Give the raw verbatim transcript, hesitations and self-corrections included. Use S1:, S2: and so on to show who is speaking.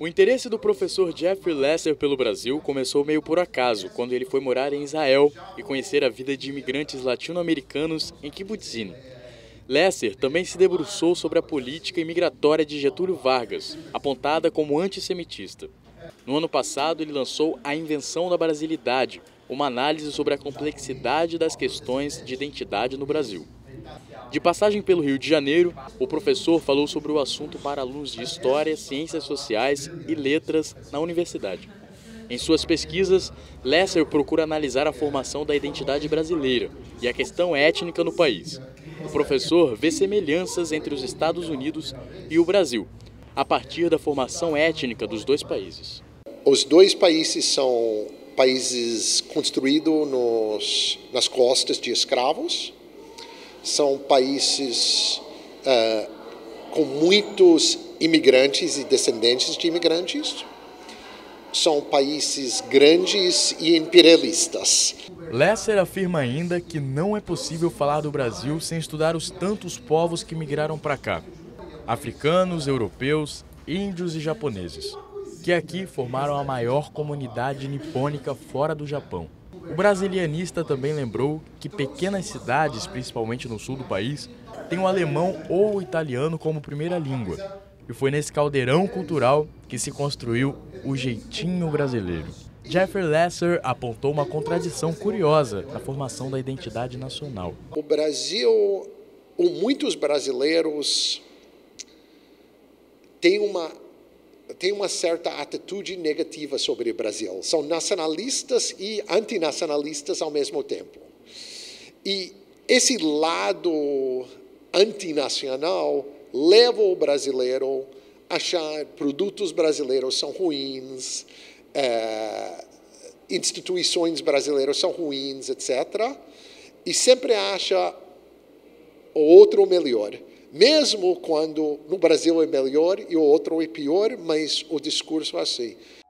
S1: O interesse do professor Jeffrey Lesser pelo Brasil começou meio por acaso, quando ele foi morar em Israel e conhecer a vida de imigrantes latino-americanos em Kibbutzim. Lesser também se debruçou sobre a política imigratória de Getúlio Vargas, apontada como antissemitista. No ano passado, ele lançou A Invenção da Brasilidade, uma análise sobre a complexidade das questões de identidade no Brasil. De passagem pelo Rio de Janeiro, o professor falou sobre o assunto para alunos de História, Ciências Sociais e Letras na universidade. Em suas pesquisas, Lesser procura analisar a formação da identidade brasileira e a questão étnica no país. O professor vê semelhanças entre os Estados Unidos e o Brasil, a partir da formação étnica dos dois países.
S2: Os dois países são países construídos nos, nas costas de escravos. São países uh, com muitos imigrantes e descendentes de imigrantes. São países grandes e imperialistas.
S1: Lesser afirma ainda que não é possível falar do Brasil sem estudar os tantos povos que migraram para cá. Africanos, europeus, índios e japoneses, que aqui formaram a maior comunidade nipônica fora do Japão. O brasilianista também lembrou que pequenas cidades, principalmente no sul do país, têm o alemão ou o italiano como primeira língua. E foi nesse caldeirão cultural que se construiu o jeitinho brasileiro. Jeffrey Lesser apontou uma contradição curiosa na formação da identidade nacional.
S2: O Brasil, ou muitos brasileiros, têm uma tem uma certa atitude negativa sobre o Brasil. São nacionalistas e antinacionalistas ao mesmo tempo. E esse lado antinacional leva o brasileiro a achar produtos brasileiros são ruins, é, instituições brasileiras são ruins, etcétera. E sempre acha o outro melhor. Mesmo quando no Brasil é melhor e o outro é pior, mas o discurso é assim.